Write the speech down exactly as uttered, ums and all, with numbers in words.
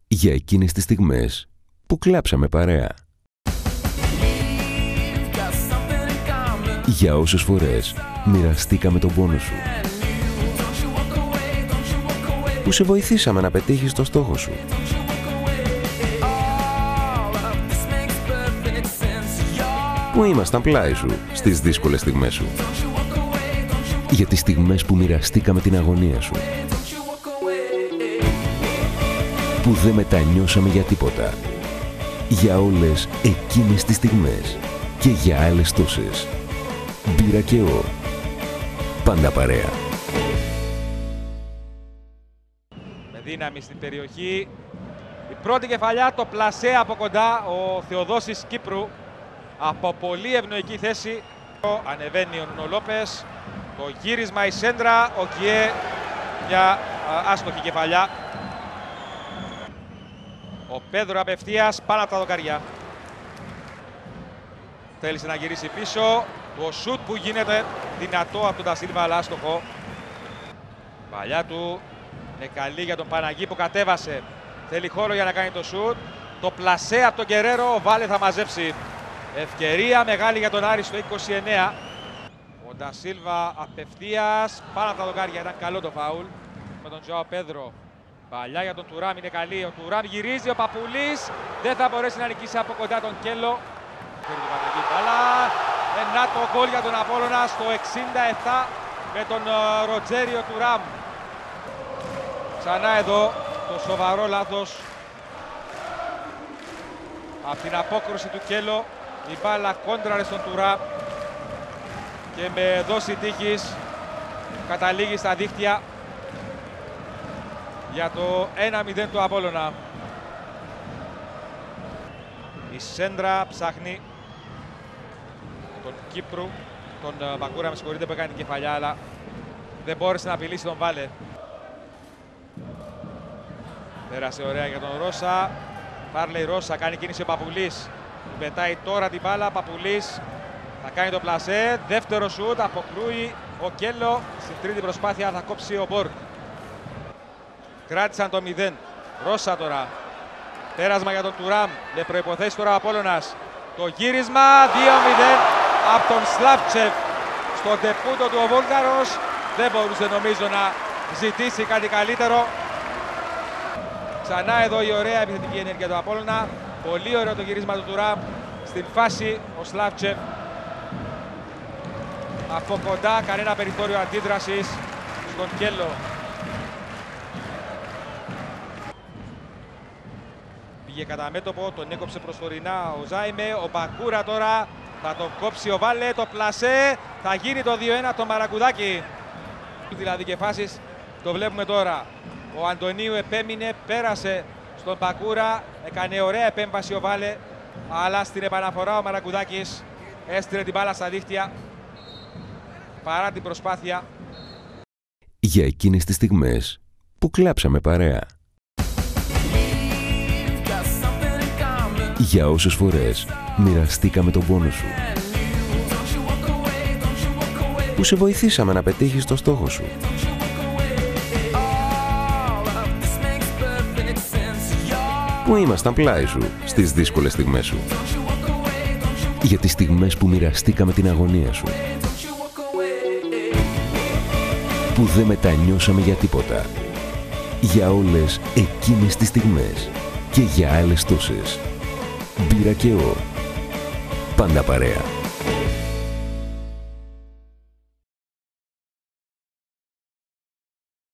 Για εκείνες τις στιγμές που κλάψαμε παρέα. Για όσες φορές μοιραστήκαμε τον πόνο σου. Που σε βοηθήσαμε να πετύχεις το στόχο σου. Που ήμασταν πλάι σου στις δύσκολες στιγμές σου. Για τις στιγμές που μοιραστήκαμε την αγωνία σου. Που δεν μετανιώσαμε για τίποτα. Για όλες εκείνες τις στιγμές και για άλλες τόσες. Μπύρα και ο. Πάντα παρέα. Με δύναμη στην περιοχή. Η πρώτη κεφαλιά, το πλασέ από κοντά, ο Θεοδόσης Κύπρου. Από πολύ ευνοϊκή θέση. Ανεβαίνει ο Νούνο Λόπες. Το γύρισμα, η σέντρα, ο Κιέ. Μια άστοχη κεφαλιά. Ο Πέδρο απευθείας πάνω από τα δοκάρια. Θέλησε να γυρίσει πίσω. Το σουτ που γίνεται δυνατό από τον Τασίλβα, αλλά άστοχο. Παλιά του είναι καλή για τον Παναγί που κατέβασε. Θέλει χώρο για να κάνει το σουτ. Το πλασέ από τον Γκερέρο, ο Βάλε θα μαζέψει. Ευκαιρία μεγάλη για τον Άρη στο είκοσι εννέα. Ο Ντασίλβα απευθείας πάνω από τα δοκάρια. Ήταν καλό το φάουλ με τον Ζωάο Πέδρο. Παλιά για τον Τουράμ είναι καλή. Ο Τουράμ γυρίζει, ο Παπουλής δεν θα μπορέσει να νικήσει από κοντά τον Κέλλο. Αλλά ένα το γκολ για τον Απόλλωνα στο εξήντα επτά με τον Ροτζέριο Τουράμ. Ξανά εδώ το σοβαρό λάθος από την απόκρουση του Κέλλο. Η μπάλα κόντραρε στον Τουράμ και με δόση τύχης καταλήγει στα δίχτυα για το ένα μηδέν του Απόλλωνα. Η σέντρα ψάχνει τον Κύπρου, τον Μπακούρα, με συγχωρείτε, που έκανε την κεφαλιά, αλλά δεν μπόρεσε να απειλήσει τον Βάλε. Πέρασε ωραία για τον Ρώσα. Πάρλεϊ Ρώσα, κάνει κίνηση ο Παπουλής. Πετάει τώρα την μπάλα, Παπουλής θα κάνει το πλασέ. Δεύτερο σουτ, αποκρούει ο Κέλλο. Στην τρίτη προσπάθεια θα κόψει ο Μπορκ. Κράτησαν το μηδέν. Ρώσα τώρα. Πέρασμα για τον Τουράμ. Με προϋποθέσεις τώρα ο Απόλλωνας. Το γύρισμα δύο μηδέν από τον Σλάβτσεφ. Στο τεπούτο του ο Βούλγαρος δεν μπορούσε νομίζω να ζητήσει κάτι καλύτερο. Ξανά εδώ η ωραία επιθετική ενέργεια του Απόλλωνα. Πολύ ωραίο το γύρισμα του Τουράμ. Στην φάση ο Σλάβτσεφ. Από κοντά κανένα περιθώριο αντίδρασης στον Κέλλο. Πήγε κατά μέτωπο, τον έκοψε προσωρινά ο Ζάιμε. Ο Μπακούρα τώρα θα τον κόψει ο Βάλε. Το πλασέ θα γίνει το δύο ένα το Μαρακουδάκι. Δηλαδή και φάσεις το βλέπουμε τώρα. Ο Αντωνίου επέμεινε, πέρασε στον Μπακούρα. Έκανε ωραία επέμβαση ο Βάλε. Αλλά στην επαναφορά ο Μαρακουδάκης έστειλε την μπάλα στα δίχτυα. Παρά την προσπάθεια. Για εκείνες τις στιγμές που κλάψαμε παρέα. Για όσες φορές μοιραστήκαμε τον πόνο σου. Που σε βοηθήσαμε να πετύχεις το στόχο σου. Που ήμασταν πλάι σου στις δύσκολες στιγμές σου. Για τις στιγμές που μοιραστήκαμε την αγωνία σου. Που δεν μετανιώσαμε για τίποτα. Για όλες εκείνες τις στιγμές και για άλλες τόσες. Μπύρα και ο. Πάντα παρέα.